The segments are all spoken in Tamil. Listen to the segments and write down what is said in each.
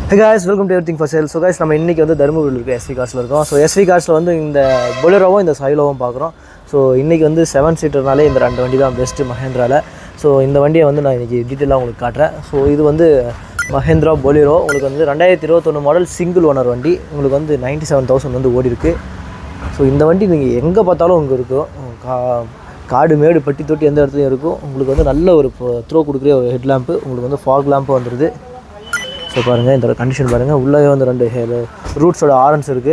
Hey guys, welcome to Everything for Sale. So guys, நம்ம இன்னைக்கு வந்து தர்மபுரியில் இருக்க SV Cars இருக்கோம். So SV Carsல வந்து இந்த Bolero இந்த Sailoவும் பார்க்குறோம். So இன்னைக்கு வந்து 7 சீட்டர்னாலே இந்த ரெண்டு வண்டி தான் பெஸ்ட் மஹேந்திரால. So இந்த வண்டியை வந்து நான் இன்னைக்கு டீடைலா உங்களுக்கு காட்றேன். So இது வந்து மஹேந்திரா Bolero. உங்களுக்கு வந்து 2021 மாடல் சிங்கிள் ஓனர் வண்டி. உங்களுக்கு வந்து 97000 வந்து ஓடி இருக்கு. So இந்த வண்டி நீங்க எங்க பார்த்தாலும் உங்க இருக்கும். காடு மேடு பட்டி தொட்டி எந்த இடத்துலயும் இருக்கும். உங்களுக்கு வந்து நல்ல ஒரு த்ரோ கொடுக்குற ஒரு ஹெட் லாம்ப், உங்களுக்கு வந்து ஃபாக் லாம்ப் வந்துருது. ஸோ பாருங்கள் இந்த கண்டிஷன் பாருங்கள், உள்ளே வந்து ரெண்டு ரூட்ஸோட ஆரன்ஸ் இருக்குது.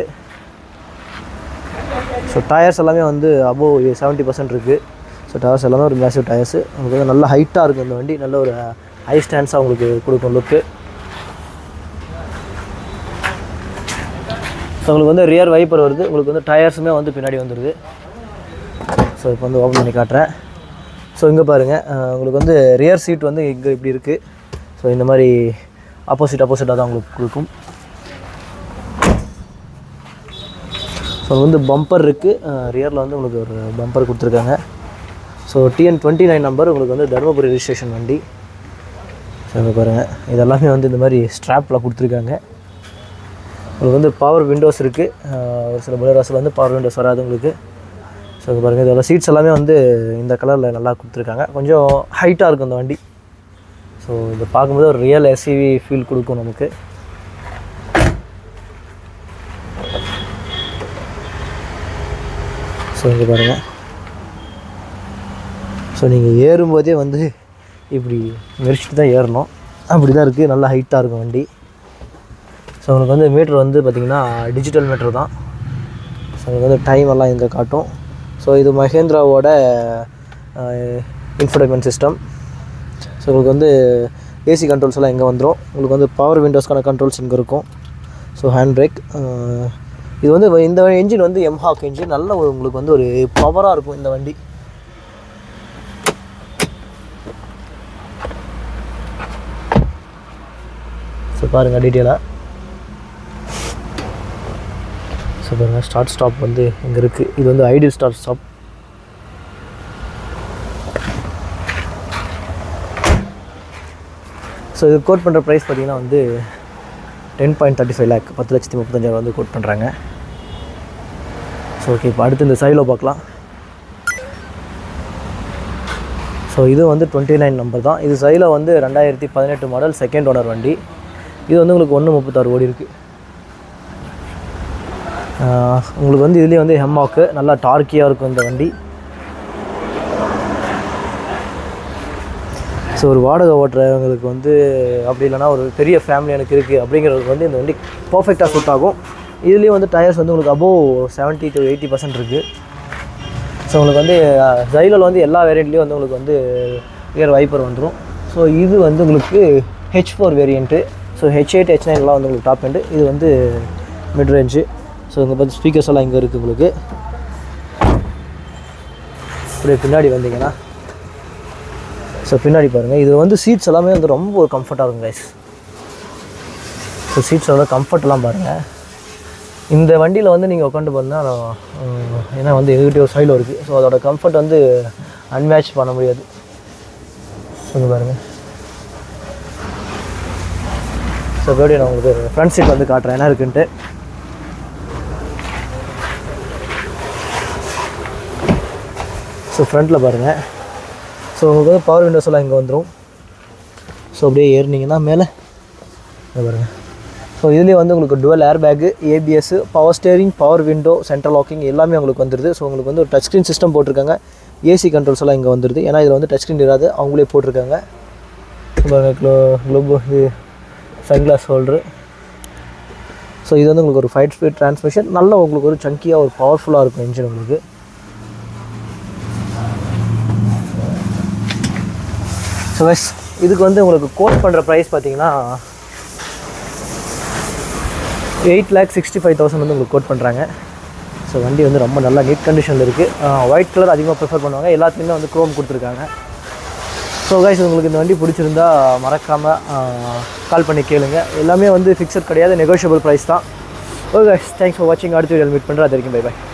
ஸோ டயர்ஸ் எல்லாமே வந்து அபோவ் 70% இருக்குது. ஸோ டயர்ஸ் எல்லாமே ஒரு மேசிவ் டயர்ஸு. உங்களுக்கு வந்து நல்ல ஹைட்டாக இருக்குது இந்த வண்டி, நல்ல ஒரு ஹை ஸ்டாண்ட்ஸாக உங்களுக்கு கொடுக்கும் லுக்கு. ஸோ உங்களுக்கு வந்து ரியர் வைப்பர் வருது, உங்களுக்கு வந்து டயர்ஸுமே வந்து பின்னாடி வந்துடுது. ஸோ இப்போ வந்து ஓப்பன் பண்ணி காட்டுறேன். ஸோ இங்கே பாருங்கள், உங்களுக்கு வந்து ரியர் சீட் வந்து இங்கே இப்படி இருக்குது. ஸோ இந்த மாதிரி ஆப்போசிட்டாக தான் உங்களுக்கு கொடுக்கும். ஸோ வந்து பம்பர் இருக்குது, ரியரில் வந்து உங்களுக்கு ஒரு பம்பர் கொடுத்துருக்காங்க. ஸோ TN29 நம்பர், உங்களுக்கு வந்து தர்மபுரி ரிஜிஸ்ட்ரேஷன் வண்டி. ஸோ இங்கே பாருங்கள், இதெல்லாமே வந்து இந்த மாதிரி ஸ்ட்ராப்பில் கொடுத்துருக்காங்க. உங்களுக்கு வந்து பவர் விண்டோஸ் இருக்குது, ஒரு சில Boleroஸில் வந்து பவர் விண்டோஸ் வராது உங்களுக்கு. ஸோ இங்கே பாருங்கள், இதோட சீட்ஸ் எல்லாமே வந்து இந்த கலரில் நல்லா கொடுத்துருக்காங்க. கொஞ்சம் ஹைட்டாக இருக்கும் இந்த வண்டி. ஸோ இதை பார்க்கும்போது ஒரு ரியல் SUV ஃபீல் கொடுக்கும் நமக்கு. ஸோ இங்கே பாருங்கள், ஸோ நீங்கள் ஏறும்போதே வந்து இப்படி மெரிச்சிட்டு தான் ஏறணும், அப்படி தான் இருக்குது. நல்லா ஹைட்டாக இருக்கும் வண்டி. ஸோ உங்களுக்கு வந்து மீட்ரு வந்து பார்த்திங்கன்னா டிஜிட்டல் மீட்ரு தான். ஸோ உங்களுக்கு வந்து டைம் எல்லாம் இங்கே காட்டும். ஸோ இது மஹேந்திராவோட இன்ஃபோடெயின்மெண்ட் சிஸ்டம். ஸோ உங்களுக்கு வந்து ஏசி கண்ட்ரோல்ஸ் எல்லாம் இங்கே வந்துடும். உங்களுக்கு வந்து பவர் விண்டோஸ்க்கான கண்ட்ரோல்ஸ் இங்கே இருக்கும். So hand brake. இது வந்து இந்த என்ஜின் வந்து எம்ஹாக் என்ஜின், நல்ல ஒரு உங்களுக்கு வந்து ஒரு பவராக இருக்கும் இந்த வண்டி. ஸோ பாருங்கள் டீட்டெயிலாக. ஸோ பாருங்கள், ஸ்டார்ட் ஸ்டாப் வந்து இங்கே இருக்குது. இது வந்து ஐடியல் ஸ்டார்ட் ஸ்டாப். ஸோ இது கோட் பண்ணுற ப்ரைஸ் பார்த்திங்கன்னா வந்து 10.35 lakh, 10,35,000 வந்து கோட் பண்ணுறாங்க. ஸோ ஓகே, இப்போ அடுத்து இந்த சைலோ பார்க்கலாம். ஸோ இது வந்து 29 நம்பர் தான். இது சைலோ வந்து 2018 மாடல் செகண்ட் ஓனர் வண்டி. இது வந்து உங்களுக்கு 136 ஓடி இருக்குது. உங்களுக்கு வந்து இதுலேயே வந்து ஹெம்மாக்கு நல்லா டார்க்கியாக இருக்கும் இந்த வண்டி. ஸோ ஒரு வாடகை ஓட்டுறவங்களுக்கு வந்து அப்படி இல்லைனா ஒரு பெரிய ஃபேமிலி எனக்கு இருக்குது அப்படிங்கிறதுக்கு வந்து இந்த வண்டி பர்ஃபெக்டாக சூட் ஆகும். இதுலேயும் வந்து டயர்ஸ் வந்து உங்களுக்கு அபோவ் 70 to 80% இருக்குது. ஸோ உங்களுக்கு வந்து சைலோவில் வந்து எல்லா வேரியண்ட்லேயும் வந்து உங்களுக்கு வந்து ரியர் வைப்பர் வந்துடும். ஸோ இது வந்து உங்களுக்கு H4 variant. So H8 H9 வந்து உங்களுக்கு டாப் எண்டு. இது வந்து மிட் ரேஞ்சு. ஸோ இங்கே பார்த்து ஸ்பீக்கர்ஸ் எல்லாம் இங்கே இருக்குது உங்களுக்கு. அப்படியே பின்னாடி வந்தீங்கன்னா, ஸோ பின்னாடி பாருங்கள், இது வந்து சீட்ஸ் எல்லாமே வந்து ரொம்ப ஒரு கம்ஃபர்ட்டாக இருக்கும் கைஸ். ஸோ சீட்ஸோட கம்ஃபர்ட்லாம் பாருங்கள். இந்த வண்டியில் வந்து நீங்கள் உட்காந்து பார்த்தீங்கன்னா, ஏன்னா வந்து எதுக்கிட்டே ஒரு சைடில் இருக்குது. ஸோ அதோட கம்ஃபர்ட் வந்து அன்மேட்ச் பண்ண முடியாது. ஸோ பாருங்கள். ஸோ எப்படி நான் உங்களுக்கு ஃப்ரண்ட் சீட் வந்து காட்டுறேன் என்ன இருக்குன்ட்டு. ஸோ ஃப்ரண்ட்டில் பாருங்கள். ஸோ உங்களுக்கு வந்து பவர் விண்டோஸ் எல்லாம் இங்கே வந்துடும். ஸோ அப்படியே ஏறினீங்கன்னா மேலே பாருங்கள். ஸோ இதுலேயே வந்து உங்களுக்கு dual air bag, ABS, power steering, power window, central locking எல்லாமே உங்களுக்கு வந்துடுது. ஸோ உங்களுக்கு வந்து ஒரு டச் ஸ்க்ரீன் சிஸ்டம் போட்டிருக்காங்க. ஏசி கண்ட்ரோல்ஸ் எல்லாம் இங்கே வந்துடுது. ஏன்னா இதில் வந்து டச் ஸ்க்ரீன் இராது, அவங்களே போட்டிருக்காங்க. க்ளோபோ சன்கிளாஸ் ஹோல்டரு. ஸோ இது வந்து உங்களுக்கு ஒரு 5-speed டிரான்ஸ்மிஷன். நல்லா உங்களுக்கு ஒரு சங்கியாக ஒரு பவர்ஃபுல்லாக இருக்கும் இன்ஜின் உங்களுக்கு. ஸோ எஸ், இதுக்கு வந்து உங்களுக்கு கோட் பண்ணுற ப்ரைஸ் பார்த்தீங்கன்னா 8,65,000 வந்து உங்களுக்கு கோட் பண்ணுறாங்க. ஸோ வண்டி வந்து ரொம்ப நல்லா நீட் கண்டிஷனில் இருக்குது. ஒயிட் கலர் அதிகமாக ப்ரிஃபர் பண்ணுவாங்க. எல்லாத்துலேயுமே வந்து க்ரோம் கொடுத்துருக்காங்க. ஸோ கைஸ், உங்களுக்கு இந்த வண்டி பிடிச்சிருந்தா மறக்காமல் கால் பண்ணி கேளுங்க. எல்லாமே வந்து ஃபிக்ஸட் கிடையாது, நெகோஷியபிள் ப்ரைஸ் தான். ஓகே கைஸ், தேங்க்ஸ் ஃபார் வாட்சிங். அடுத்த வீடியோவில் மீட் பண்ணுறேன். அது வரைக்கும் பை பை.